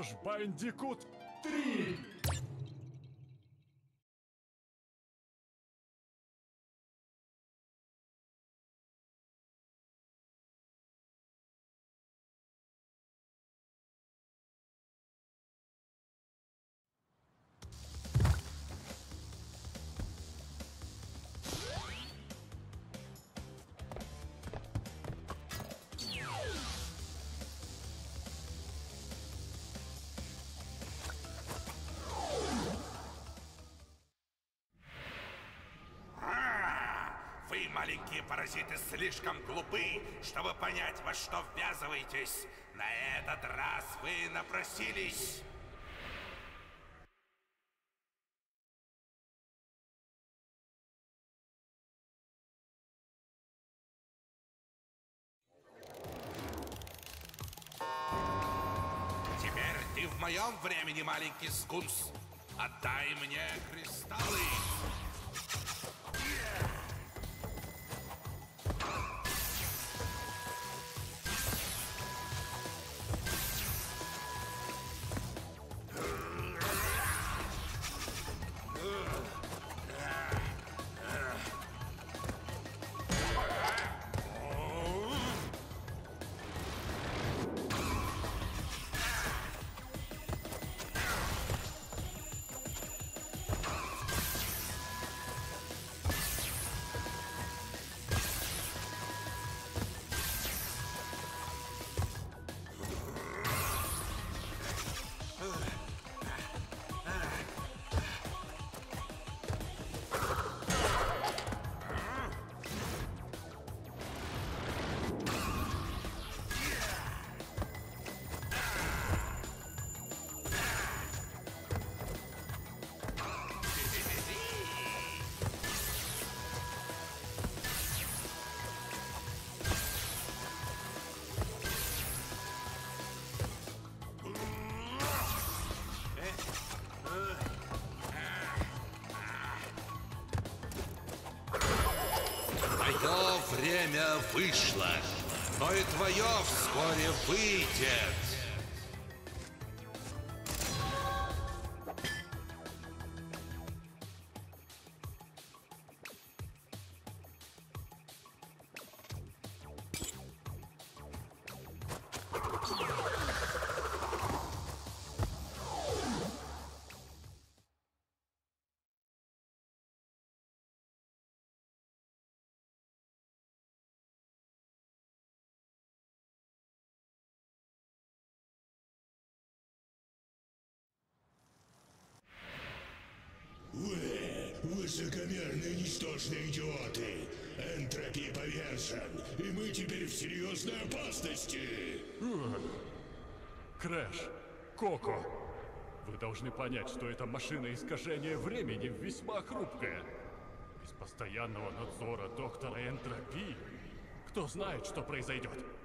Crash Bandicoot 3! Вы, маленькие паразиты, слишком глупы, чтобы понять, во что ввязываетесь. На этот раз вы напросились. Теперь ты в моем времени, маленький скунс. Отдай мне кристаллы. Твое время вышло, но и твое вскоре выйдет. Высокомерные, ничтожные идиоты! Энтропия повержен, и мы теперь в серьезной опасности! Крэш, Коко, вы должны понять, что эта машина искажения времени весьма хрупкая. Без постоянного надзора доктора Энтропии, кто знает, что произойдет.